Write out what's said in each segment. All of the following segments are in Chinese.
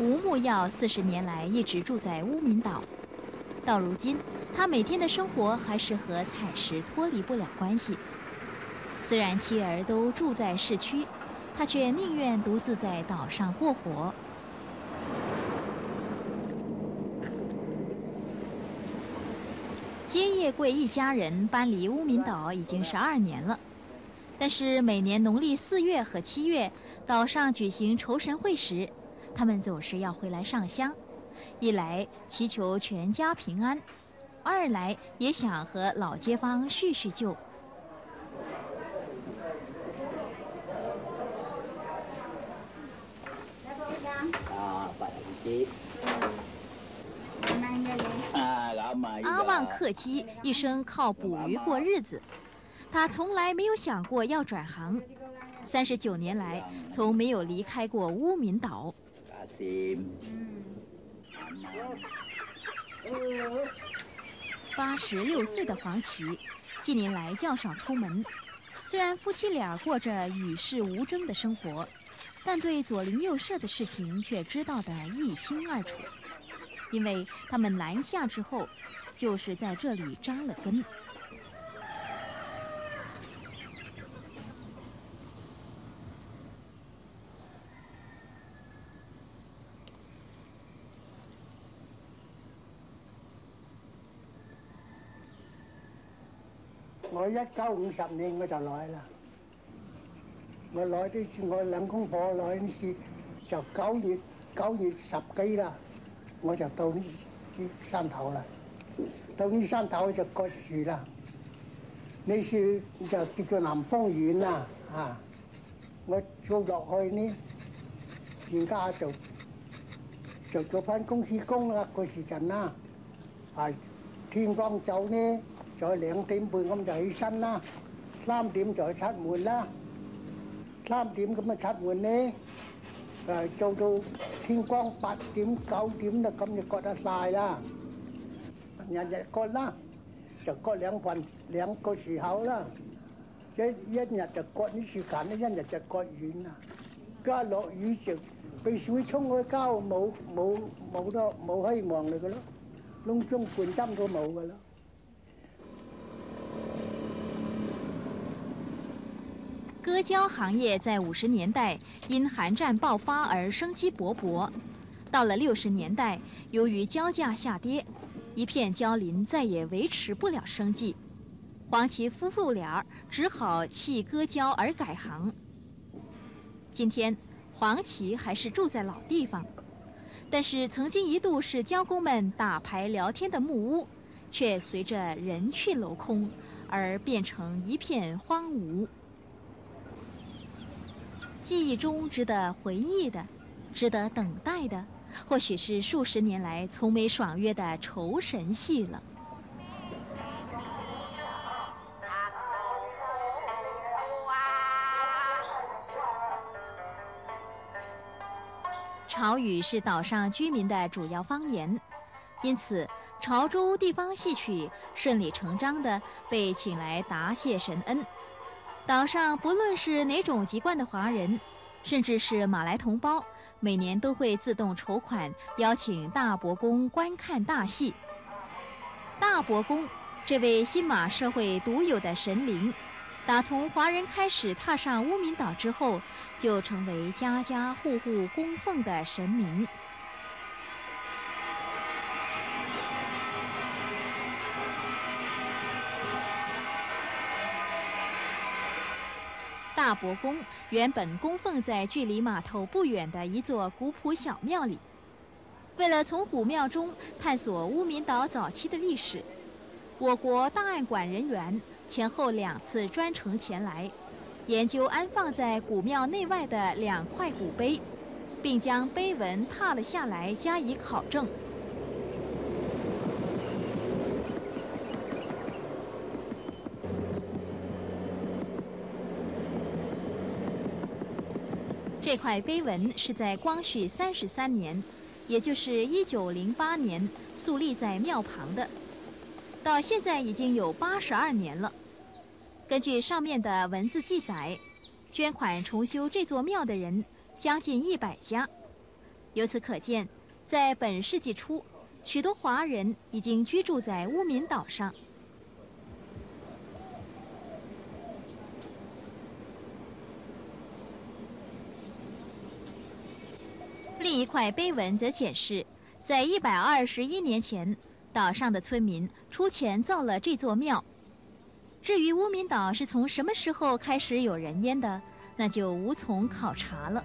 吴木耀40年来一直住在乌敏岛，到如今，他每天的生活还是和采石脱离不了关系。虽然妻儿都住在市区，他却宁愿独自在岛上过活。接叶贵一家人搬离乌敏岛已经12年了，但是每年农历4月和7月，岛上举行酬神会时，他们总是要回来上香，一来祈求全家平安，二来也想和老街坊叙叙旧。阿旺克基一生靠捕鱼过日子，他从来没有想过要转行。39年来，从没有离开过乌敏岛。86岁的黄芪，近年来较少出门。虽然夫妻俩过着与世无争的生活，但对左邻右舍的事情却知道得一清二楚。因为他们南下之后，就是在这里扎了根。 我1950年我就來啦，我來啲時我兩公婆來啲時就9月10幾啦，我就到呢山頭啦。到呢山頭就割樹啦，呢樹就叫做南方園啦啊！我做落去呢，而家就做翻公司工啦嗰時陣啦，啊天光走呢。就2點半咁就起身啦，3點就出門啦，3點咁啊出門呢，做到天光8點9點啦，咁就割得晒啦。日日割啦，就割2個時候啦，一日就割啲樹幹咧，一日就割完啦。加落雨就被水沖開膠，冇希望嚟噶咯，窿中半針都冇噶啦。 割胶行业在50年代因韩战爆发而生机勃勃，到了60年代，由于胶价下跌，一片胶林再也维持不了生计，黄芪夫妇俩只好弃割胶而改行。今天，黄芪还是住在老地方，但是曾经一度是胶工们打牌聊天的木屋，却随着人去楼空而变成一片荒芜。记忆中值得回忆的，值得等待的，或许是数十年来从没爽约的酬神戏了。潮语是岛上居民的主要方言，因此潮州地方戏曲顺理成章地被请来答谢神恩。岛上不论是哪种籍贯的华人，甚至是马来同胞，每年都会自动筹款邀请大伯公观看大戏。大伯公这位新马社会独有的神灵，打从华人开始踏上乌敏岛之后，就成为家家户户供奉的神明。大伯公原本供奉在距离码头不远的一座古朴小庙里。为了从古庙中探索乌敏岛早期的历史，我国档案馆人员前后2次专程前来，研究安放在古庙内外的2块古碑，并将碑文拓了下来加以考证。这块碑文是在光绪33年，也就是1908年肃立在庙旁的，到现在已经有82年了。根据上面的文字记载，捐款重修这座庙的人将近100家， 由此可见，在本世纪初，许多华人已经居住在乌敏岛上。另一块碑文则显示，在121年前，岛上的村民出钱造了这座庙。至于乌敏岛是从什么时候开始有人烟的，那就无从考察了。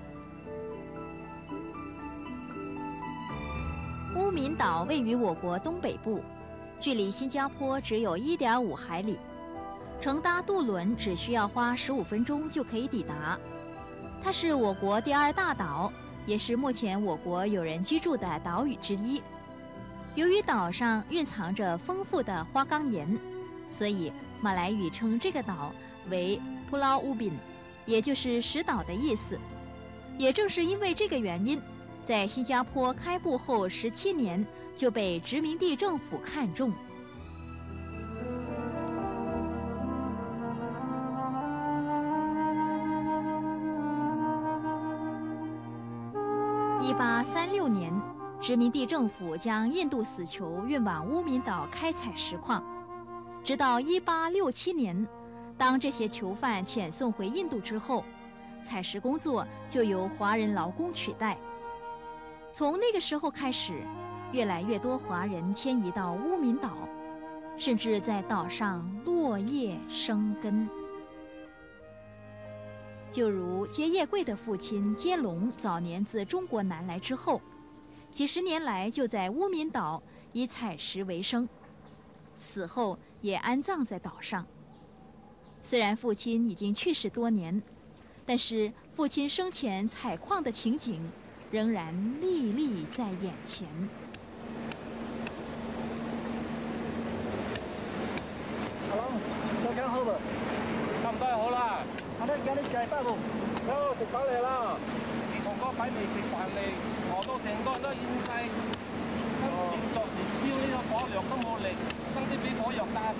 乌敏岛位于我国东北部，距离新加坡只有1.5海里，乘搭渡轮只需要花15分钟就可以抵达。它是我国第2大岛，也是目前我国有人居住的岛屿之一。由于岛上蕴藏着丰富的花岗岩，所以马来语称这个岛为 Pulau Ubin， 也就是石岛的意思。也正是因为这个原因，在新加坡开埠后17年就被殖民地政府看中。1836年，殖民地政府将印度死囚运往乌敏岛开采石矿，直到1867年，当这些囚犯遣送回印度之后，采石工作就由华人劳工取代。从那个时候开始，越来越多华人迁移到乌敏岛，甚至在岛上落叶生根。就如接叶贵的父亲接龙早年自中国南来之后，几十年来就在乌敏岛以采石为生，死后也安葬在岛上。虽然父亲已经去世多年，但是父亲生前采矿的情景仍然历历在眼前。 Hello， 都講好噃， 差唔多係好啦。 有啲滯不冇？ 有食飽嚟啦！自從嗰擺未食飯嚟，我都成個人都厭晒，連作連燒呢個火藥都冇力，爭啲俾火藥炸死。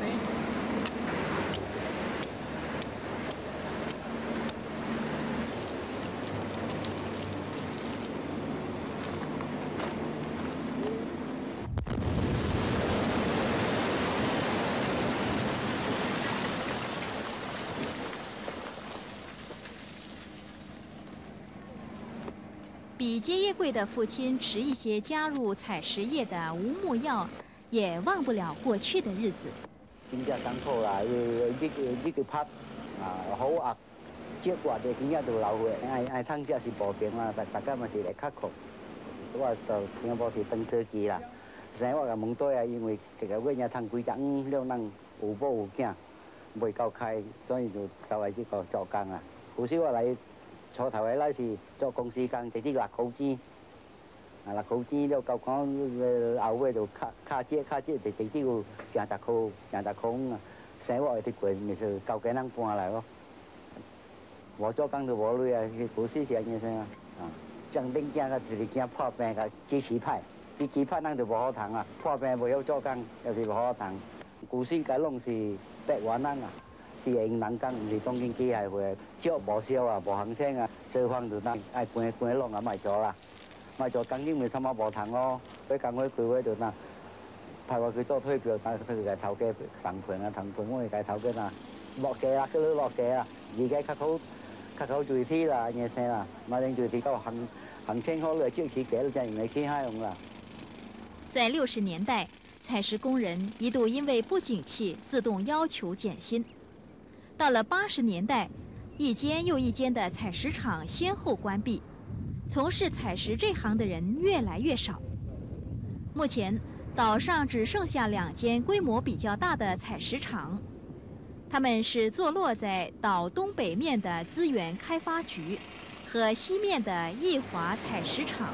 比接叶贵的父亲迟一些加入采石业的吴木耀，也忘不了过去的日子。 真正辛苦啦，呢個拍好壓，接話嘅點解就流血，愛湯只是無病啦，大家咪是嚟克服。我就新加坡是登車機啦，成日我個夢多啊，因為其實我人湯幾陣了能有寶有囝，未夠開，所以就係呢個做工啊。好少我嚟。初頭嘅嗰時做公司工，直接落口錢，落口錢了夠講後尾就卡接，就直接要成10塊啊！生活啲貴，咪就夠幾能搬嚟咯。我做工就冇累啊，股市上嘅先啊，正定驚個就是驚破病個機器派，機器派人就冇好談啊，破病冇有做工，又是冇好談。股市個攏是100萬人啊！是用人工，唔是當經機械會，招無銷啊，無行聲啊，做方就得，愛搬落啊，咪做啦，咪做工經咪什麼無談咯，佢工會佢就嗱，派話佢做推票，但佢個頭家談判啊，我哋個頭家嗱，落價啊，佢都落價啊，而家咳口最啲啦，嘢聲啦，咪令最啲個行清好了，就起價了，真係唔起閪用啦。 在60年代，采石工人一度因为不景气，自动要求减薪。到了80年代，一间又一间的采石场先后关闭，从事采石这行的人越来越少。目前，岛上只剩下2间规模比较大的采石场，它们是坐落在岛东北面的资源开发局和西面的义华采石场。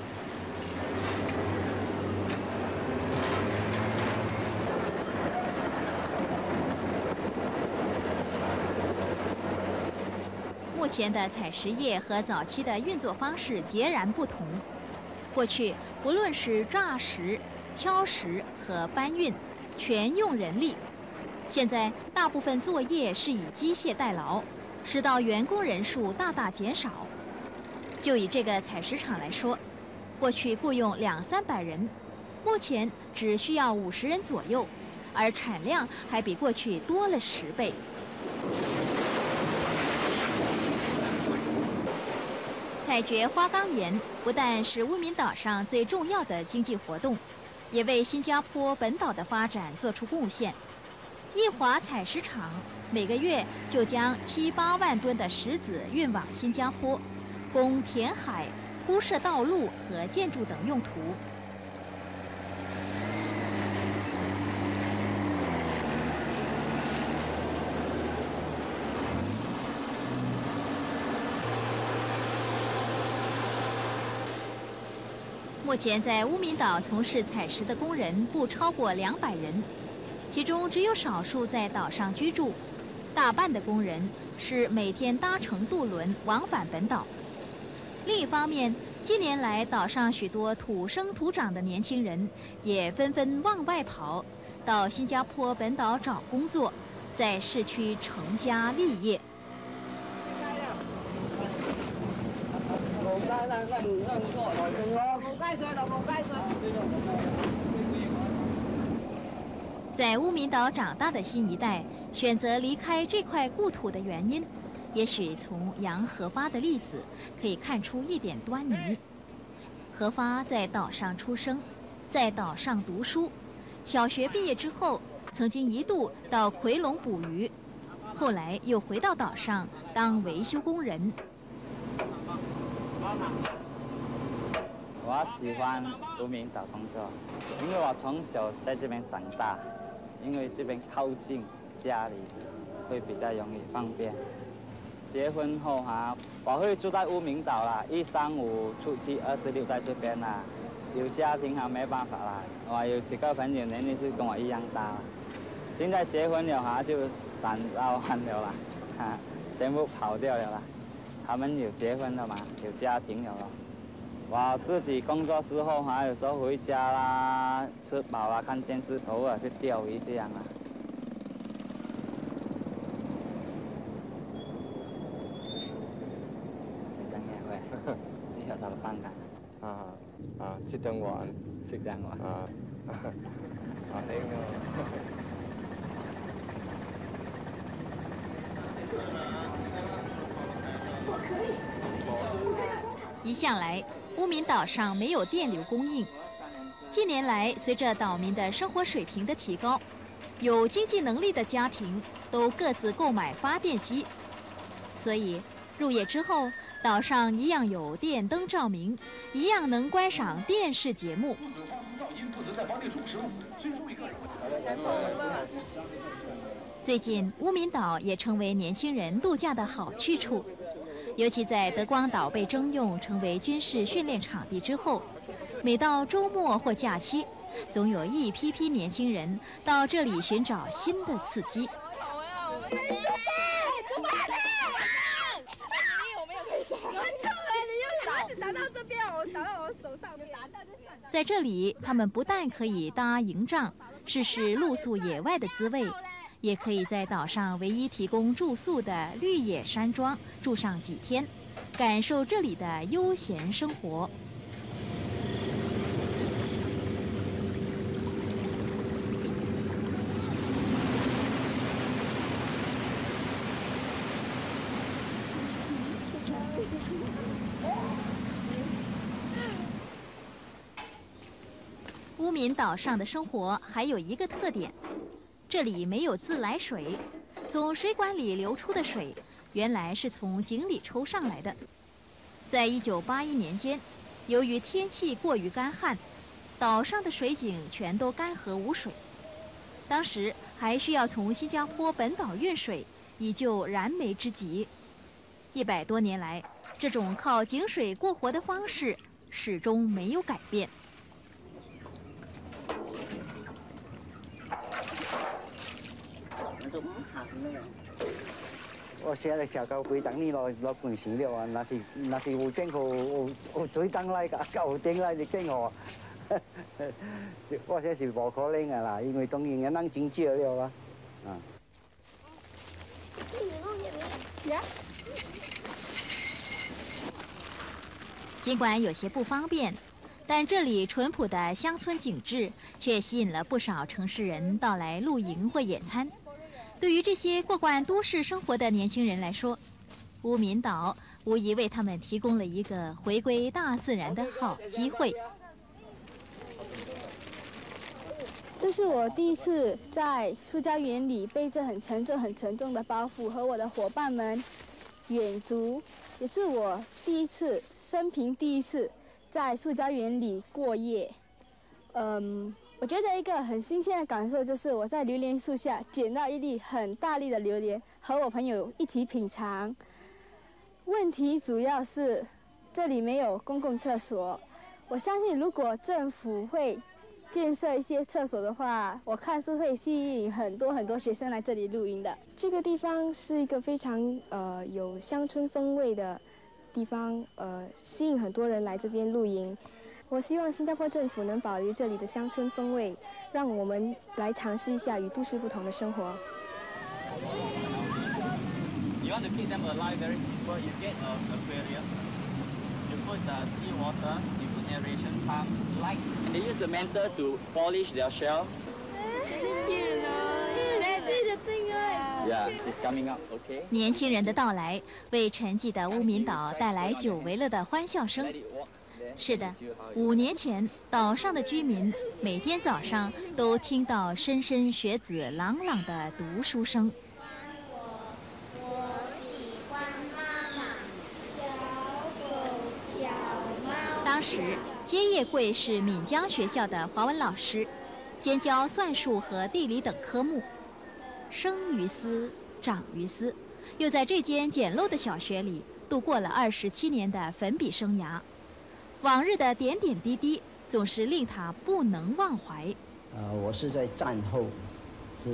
目前的采石业和早期的运作方式截然不同。过去，不论是榨石、敲石和搬运，全用人力；现在，大部分作业是以机械代劳，使到员工人数大大减少。就以这个采石场来说， 过去雇用200-300人，目前只需要50人左右，而产量还比过去多了10倍。采掘花岗岩不但是乌敏岛上最重要的经济活动，也为新加坡本岛的发展做出贡献。一华采石场每个月就将7-8万吨的石子运往新加坡，供填海、铺设道路和建筑等用途。目前在乌敏岛从事采石的工人不超过200人，其中只有少数在岛上居住，大半的工人是每天搭乘渡轮往返本岛。另一方面，近年来岛上许多土生土长的年轻人也纷纷往外跑，到新加坡本岛找工作，在市区成家立业。在乌敏岛长大的新一代选择离开这块故土的原因，也许从杨和发的例子可以看出一点端倪。和发在岛上出生，在岛上读书，小学毕业之后，曾经一度到奎龙捕鱼，后来又回到岛上当维修工人。 我喜欢乌敏岛工作，因为我从小在这边长大，因为这边靠近家里，会比较容易方便。结婚后我会住在乌敏岛啦，135出去26在这边啦。有家庭没办法啦，我有几个朋友年龄是跟我一样大啦。现在结婚了就3到1了啦，全部跑掉了啦。他们有结婚了嘛，有家庭了咯。我自己工作时候有时候回家啦，吃饱啦，看电视，偶尔去钓鱼这样啦。这样也会，你有啥办法？ 即等玩， 这样玩。 那个。 一向来，乌敏岛上没有电流供应。近年来，随着岛民的生活水平的提高，有经济能力的家庭都各自购买发电机，所以入夜之后，岛上一样有电灯照明，一样能观赏电视节目。最近，乌敏岛也成为年轻人度假的好去处。尤其在德光岛被征用成为军事训练场地之后，每到周末或假期，总有一批批年轻人到这里寻找新的刺激。在这里，他们不但可以搭营帐，试试露宿野外的滋味，也可以在岛上唯一提供住宿的绿野山庄住上几天，感受这里的悠闲生活。乌敏岛上的生活还有一个特点，这里没有自来水，从水管里流出的水原来是从井里抽上来的。在1981年间，由于天气过于干旱，岛上的水井全都干涸无水。当时还需要从新加坡本岛运水，以救燃眉之急。100多年来，这种靠井水过活的方式始终没有改变。 我寫嚟條舊鬼等呢攞半時了啊！那是有經過水燈嚟㗎，舊頂嚟就經過。我寫是無可能啊啦，因為當然嘅能整少了啦， 尽管有些不方便， 但这里淳朴的乡村景致却吸引了不少城市人到来露营或野餐。对于这些过惯都市生活的年轻人来说，乌敏岛无疑为他们提供了一个回归大自然的好机会。 这是我第一次在塑胶园里背着很沉重的包袱和我的伙伴们远足，也是我生平第一次在塑胶园里过夜。我觉得一个很新鲜的感受就是我在榴莲树下捡到一粒很大粒的榴莲，和我朋友一起品尝。问题主要是这里没有公共厕所，我相信如果政府会建设一些厕所的话，我看是会吸引很多学生来这里露营的。 这个地方是一个非常有乡村风味的地方，吸引很多人来这边露营。我希望新加坡政府能保留这里的乡村风味，让我们来尝试一下与都市不同的生活。 You want to keep them alive very simple. You get an aquarium. You put the sea water. You put aeration pump, light, and they use the mentor to polish their shells. Yeah, it's coming up. Okay. 年轻人的到来为沉寂的乌敏岛带来久违了的欢笑声。是的，5年前，岛上的居民每天早上都听到莘莘学子朗朗的读书声。我喜欢妈妈，小狗小猫。当时，接业贵是闽江学校的华文老师，兼教算术和地理等科目。生于斯，长于斯，又在这间简陋的小学里度过了27年的粉笔生涯。往日的点点滴滴总是令他不能忘怀。 我是在战后，是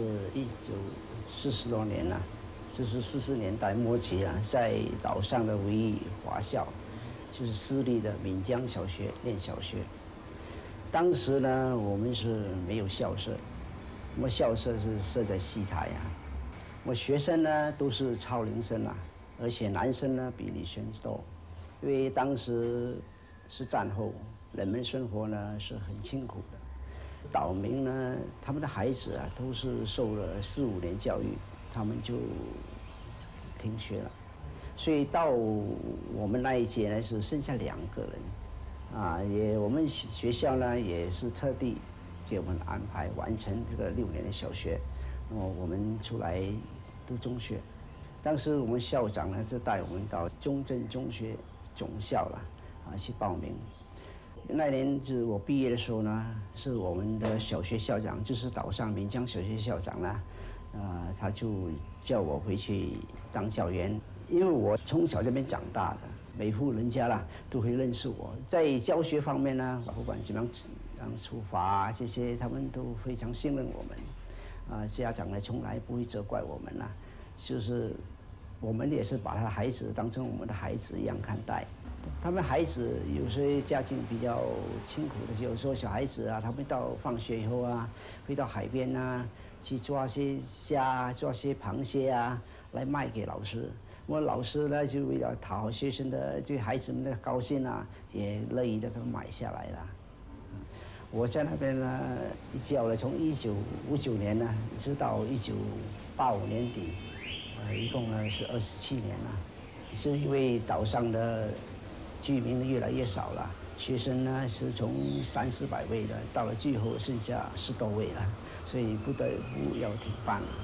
1940多年了，就是40年代末期啊，在岛上的唯一华校，就是私立的闽江小学念小学。当时呢，我们是没有校舍，我们校舍是设在戏台啊。我学生呢都是超龄生啊，而且男生呢比女生多，因为当时是战后，人们生活呢是很辛苦的。岛民呢，他们的孩子啊都是受了4、5年教育，他们就停学了。所以到我们那一届呢是剩下2个人，啊，我们学校呢也是特地给我们安排完成这个6年的小学，我们出来读中学。当时我们校长呢就带我们到中正中学总校了。去报名。那年就是我毕业的时候呢，是我们的小学校长，就是岛上闽江小学校长呢，他就叫我回去当教员，因为我从小这边长大的，每户人家啦都会认识我。在教学方面呢，不管怎么样处罚啊这些，他们都非常信任我们。家长呢从来不会责怪我们啦，就是我们也是把他的孩子当成我们的孩子一样看待。他们孩子有些家境比较清苦的，有时候小孩子啊，他们到放学以后啊，会到海边啊去抓些虾、抓些螃蟹啊，来卖给老师。我老师呢就为了讨好学生的这孩子们的高兴啊，也乐意的给他买下来了。我在那边呢教了，从1959年呢一直到1985年底，一共呢是27年了。是因为岛上的居民越来越少了，学生呢是从300-400位的，到了最后剩下10多位了，所以不得不要停办了。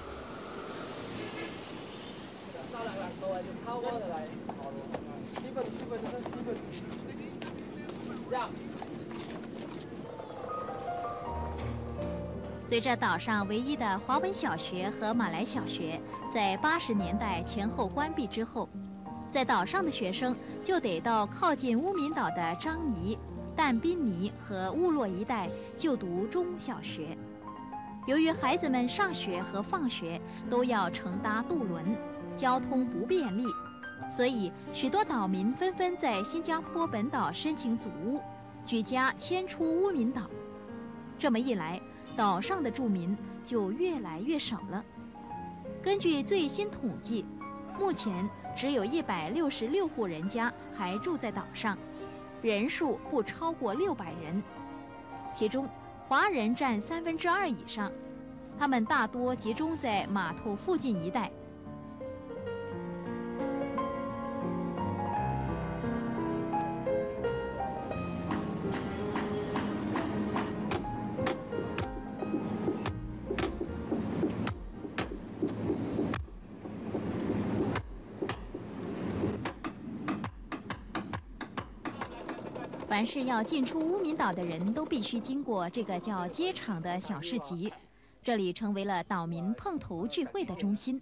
随着岛上唯一的华文小学和马来小学在80年代前后关闭之后，在岛上的学生就得到靠近乌敏岛的樟宜、但宾尼和乌洛一带就读中小学。由于孩子们上学和放学都要乘搭渡轮，交通不便利，所以许多岛民纷纷在新加坡本岛申请祖屋，举家迁出乌敏岛。这么一来，岛上的住民就越来越少了。根据最新统计，目前只有166户人家还住在岛上， 人数不超过600人，其中华人占2/3以上，他们大多集中在码头附近一带。凡是要进出乌敏岛的人都必须经过这个叫街场的小市集，这里成为了岛民碰头聚会的中心。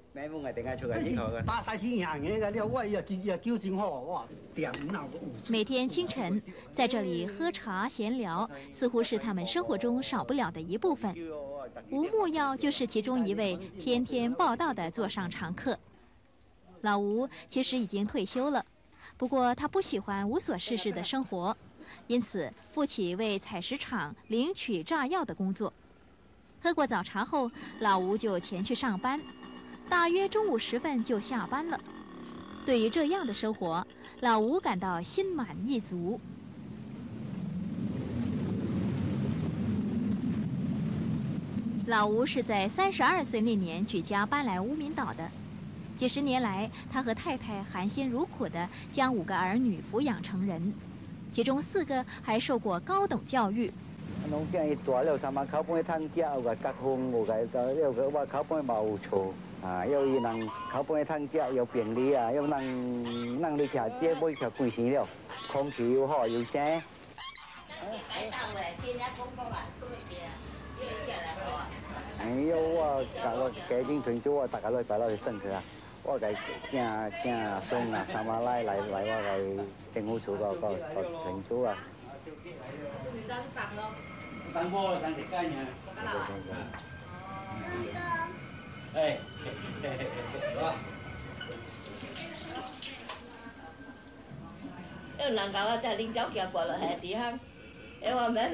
每天清晨，在这里喝茶闲聊，似乎是他们生活中少不了的一部分。吴木耀就是其中一位天天报道的座上常客。老吴其实已经退休了。不过他不喜欢无所事事的生活，因此负起为采石场领取炸药的工作。喝过早茶后，老吴就前去上班，大约中午时分就下班了。对于这样的生活，老吴感到心满意足。老吴是在32岁那年举家搬来乌敏岛的。几十年来，他和太太含辛茹苦地将5个儿女抚养成人，其中4个还受过高等教育。 农耕一大了，3萬口半湯只，有個隔空，有個有個話口半冇錯啊，有伊人口半湯只有便利啊，有人你條街每條貴錢了，空氣又好又正。有我家庭團組，我大家都擺落去等佢啊。我個正送啊，三馬來我個政府處個團組啊。當波了，當隻雞呢？哎， 有人講我在拎走腳過落係地方，因為我咩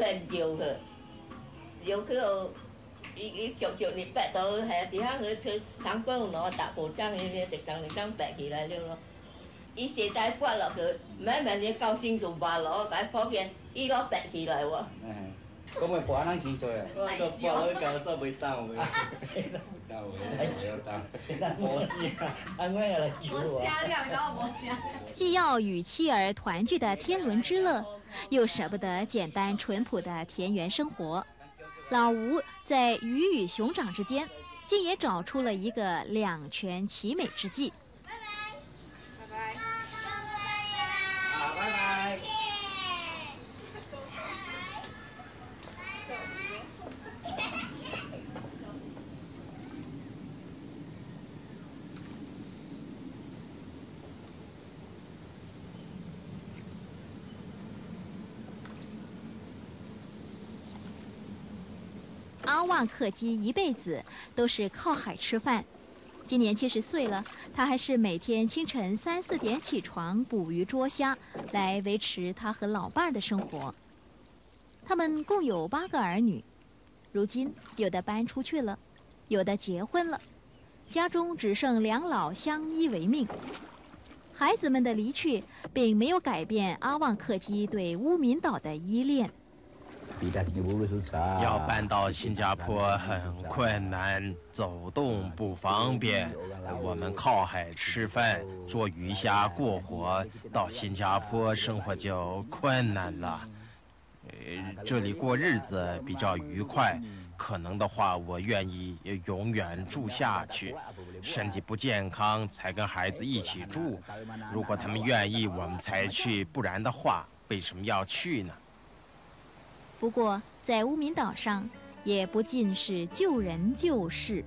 搖佢。伊逐日白到係地下佢上班攞大步章，伊直張白起來了咯。伊寫帶刮落去，慢你高興就話攞解方便，伊攞白起來喎。 咁咪搬人去做啊？ 我個搬落搞收袂到嘅，冇事啊，安慰來叫我。 既要与妻兒團聚的天倫之樂，又捨不得簡單淳樸的田園生活。老吳在魚與熊掌之間，竟也找出了一個兩全其美之計。 拜拜，拜拜。 阿旺克基一辈子都是靠海吃饭，今年70岁了，他还是每天清晨3、4点起床捕鱼捉虾，来维持他和老伴儿的生活。他们共有8个儿女，如今有的搬出去了，有的结婚了，家中只剩2老相依为命。孩子们的离去并没有改变阿旺克基对乌敏岛的依恋。 要搬到新加坡很困难，走动不方便。我们靠海吃饭，捉鱼虾过活，到新加坡生活就困难了。这里过日子比较愉快，可能的话，我愿意永远住下去。身体不健康才跟孩子一起住。如果他们愿意，我们才去；不然的话，为什么要去呢？ 不过，在乌敏岛上，也不尽是旧人旧事。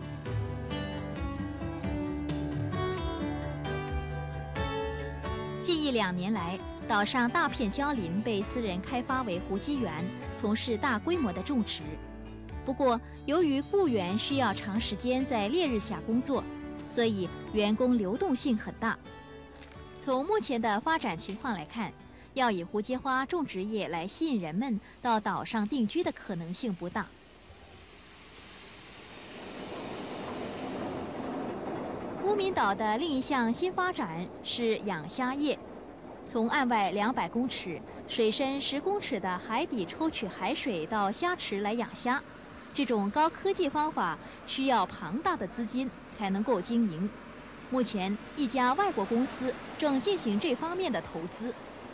近1、2年来，岛上大片蕉林被私人开发为湖基园，从事大规模的种植。不过，由于雇员需要长时间在烈日下工作，所以员工流动性很大。从目前的发展情况来看，要以胡姬花种植业来吸引人们到岛上定居的可能性不大。乌敏岛的另一项新发展是养虾业。 从岸外200公尺、水深10公尺的海底抽取海水到虾池来养虾，这种高科技方法需要庞大的资金才能够经营。目前，一家外国公司正进行这方面的投资。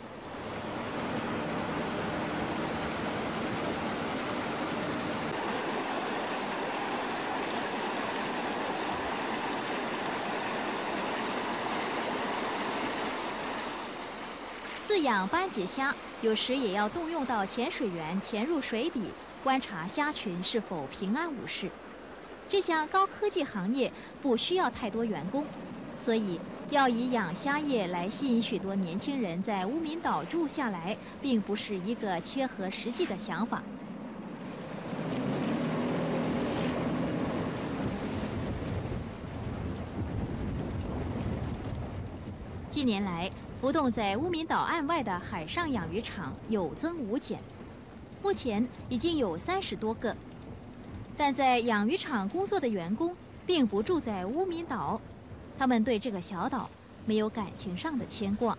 饲养斑节虾，有时也要动用到潜水员潜入水底，观察虾群是否平安无事。这项高科技行业不需要太多员工，所以要以养虾业来吸引许多年轻人在乌敏岛住下来，并不是一个切合实际的想法。近年来，浮动在乌敏岛岸外的海上养鱼场有增无减，目前已经有30多个。但在养鱼场工作的员工并不住在乌敏岛，他们对这个小岛没有感情上的牵挂。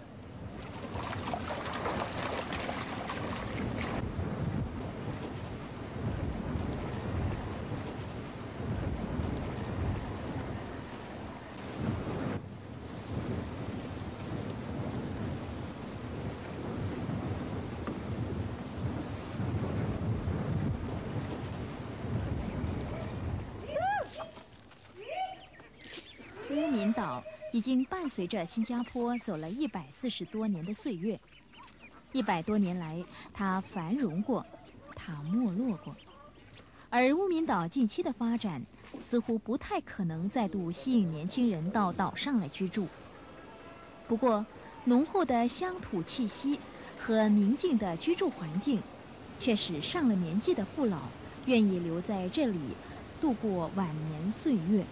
乌敏岛已经伴随着新加坡走了140多年的岁月，100多年来，它繁荣过，它没落过，而乌敏岛近期的发展似乎不太可能再度吸引年轻人到岛上来居住。不过，浓厚的乡土气息和宁静的居住环境，却使上了年纪的父老愿意留在这里度过晚年岁月。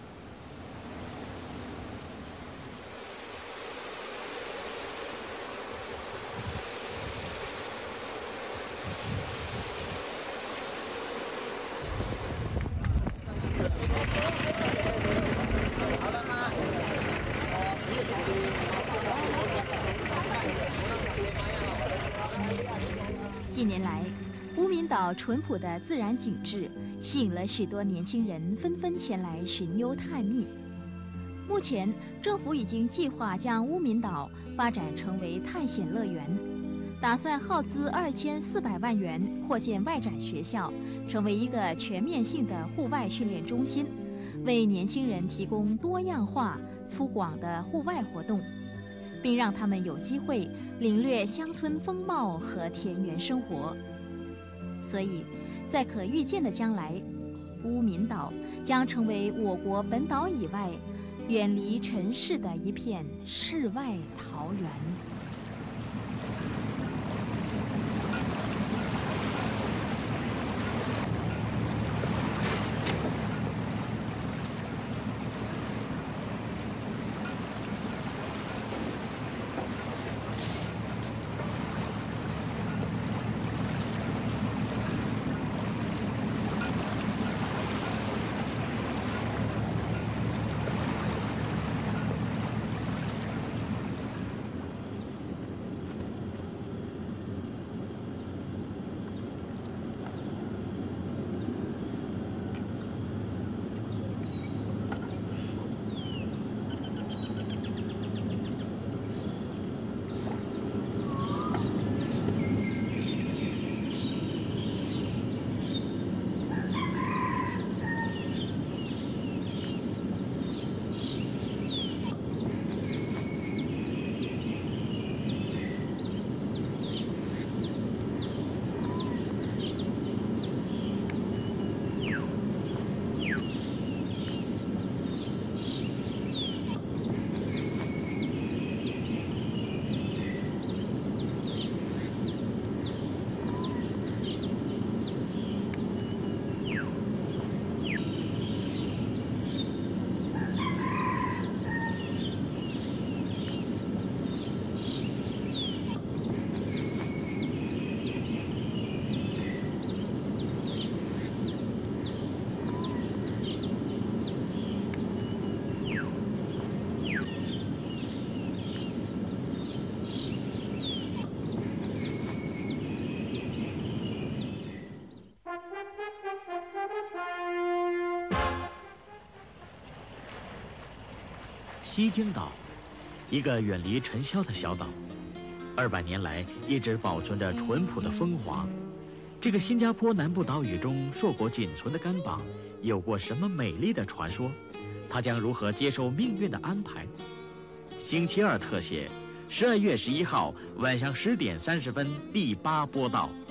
近年来，乌敏岛淳朴的自然景致吸引了许多年轻人纷纷前来寻幽探秘。目前，政府已经计划将乌敏岛发展成为探险乐园，打算耗资2400万元扩建外展学校，成为一个全面性的户外训练中心，为年轻人提供多样化、粗犷的户外活动，并让他们有机会领略乡村风貌和田园生活。所以，在可预见的将来，乌敏岛将成为我国本岛以外远离尘世的一片世外桃源。 西京岛，一个远离尘嚣的小岛，200年来一直保存着淳朴的风华。这个新加坡南部岛屿中硕果仅存的干榜，有过什么美丽的传说？它将如何接受命运的安排？星期二特写，12月11号晚上10点30分第8播到。